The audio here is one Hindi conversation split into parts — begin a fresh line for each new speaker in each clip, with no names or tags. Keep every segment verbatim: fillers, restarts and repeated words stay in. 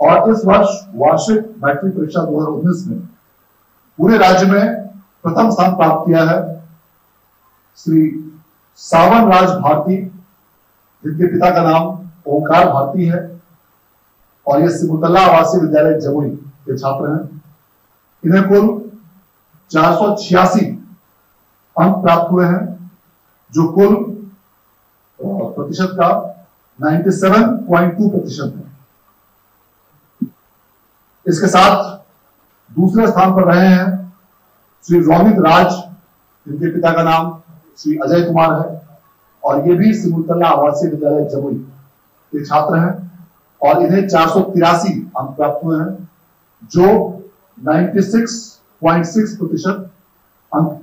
और इस वर्ष वार्षिक मैट्रिक परीक्षा दो हजार उन्नीस में पूरे राज्य में प्रथम स्थान प्राप्त किया है श्री सावन राज भारती, जिनके पिता का नाम ओंकार भारती है और ये सिमुलतला आवासीय विद्यालय जमुई के छात्र हैं। इन्हें कुल चार सौ छियासी अंक प्राप्त हुए हैं, जो कुल प्रतिशत का सत्तानवे पॉइंट दो प्रतिशत है। इसके साथ दूसरे स्थान पर रहे हैं श्री रोहित राज, जिनके पिता का नाम श्री अजय कुमार है और ये भी सिमुलतला आवासीय विद्यालय जमुई के छात्र हैं और इन्हें चार सौ तिरासी अंक प्राप्त हुए हैं, जो छियानवे पॉइंट छह प्रतिशत अंक।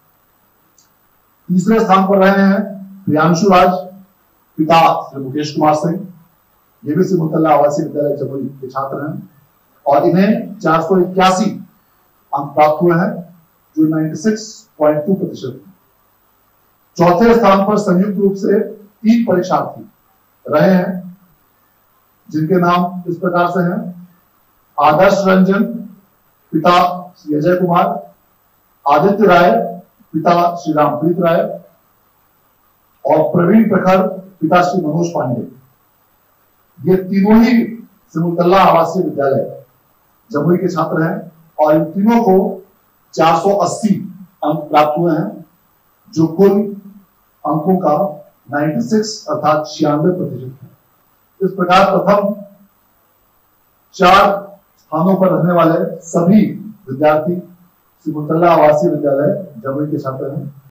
तीसरे स्थान पर रहे हैं प्रियांशु राज, पिता श्री मुकेश कुमार सिंह, ये भी सिमुलतला आवासीय विद्यालय जमुई के छात्र हैं और इन्हें चार सौ इक्यासी अंक प्राप्त हुए हैं, जो छियानवे पॉइंट दो प्रतिशत। चौथे स्थान पर संयुक्त रूप से तीन परीक्षार्थी रहे हैं, जिनके नाम इस प्रकार से हैं: आदर्श रंजन, पिता श्री अजय कुमार, आदित्य राय, पिता श्री रामप्रीत राय और प्रवीण प्रखर, पिता श्री मनोज पांडे। ये तीनों ही सिमुलतला आवासीय विद्यालय जमुई के छात्र हैं और इन तीनों को चार सौ अस्सी अंक प्राप्त हुए हैं, जो कुल अंकों का छियानवे अर्थात छियानवे प्रतिशत है। इस प्रकार प्रथम चार स्थानों पर रहने वाले सभी विद्यार्थी सिमुलतला आवासीय विद्यालय जमुई के छात्र हैं।